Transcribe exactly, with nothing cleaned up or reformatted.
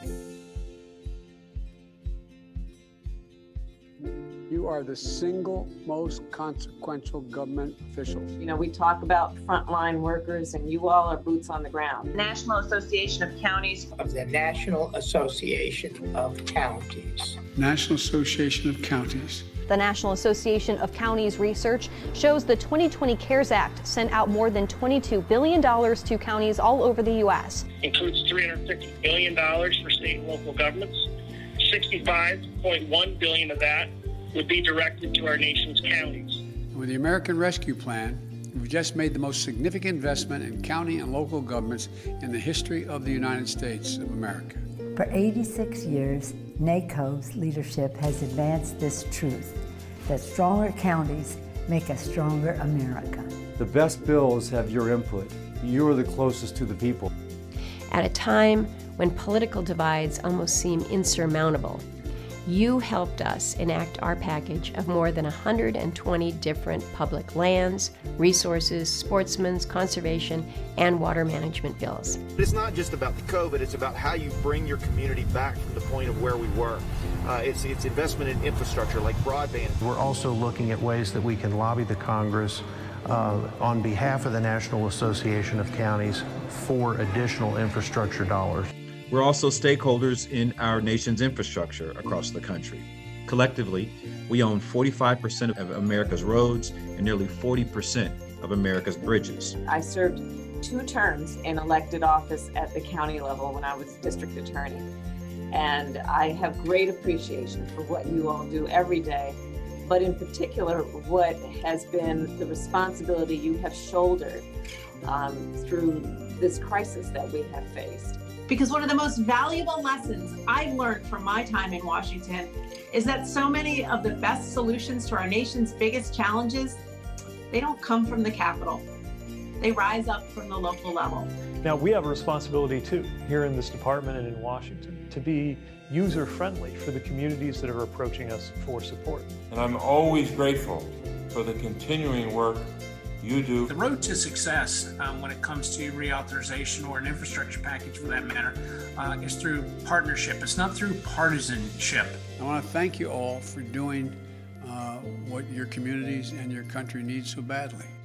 You are the single most consequential government official. You know, we talk about frontline workers, and you all are boots on the ground. National Association of Counties. Of the National Association of Counties. National Association of Counties. The National Association of Counties research shows the twenty twenty CARES Act sent out more than twenty-two billion dollars to counties all over the U S Includes three hundred fifty billion dollars for state and local governments. sixty-five point one billion dollars of that would be directed to our nation's counties. With the American Rescue Plan, we've just made the most significant investment in county and local governments in the history of the United States of America. For eighty-six years, NACO's leadership has advanced this truth, that stronger counties make a stronger America. The best bills have your input. You are the closest to the people. At a time when political divides almost seem insurmountable, you helped us enact our package of more than one hundred twenty different public lands, resources, sportsmen's, conservation, and water management bills. It's not just about the COVID, it's about how you bring your community back from the point of where we were. Uh, it's, it's investment in infrastructure like broadband. We're also looking at ways that we can lobby the Congress uh, on behalf of the National Association of Counties for additional infrastructure dollars. We're also stakeholders in our nation's infrastructure across the country. Collectively, we own forty-five percent of America's roads and nearly forty percent of America's bridges. I served two terms in elected office at the county level when I was district attorney. And I have great appreciation for what you all do every day, but in particular, what has been the responsibility you have shouldered um, through this crisis that we have faced. Because one of the most valuable lessons I've learned from my time in Washington is that so many of the best solutions to our nation's biggest challenges, they don't come from the Capitol. They rise up from the local level. Now, we have a responsibility too, here in this department and in Washington, to be user-friendly for the communities that are approaching us for support. And I'm always grateful for the continuing work you do. The road to success um, when it comes to reauthorization or an infrastructure package for that matter uh, is through partnership. It's not through partisanship. I want to thank you all for doing uh, what your communities and your country need so badly.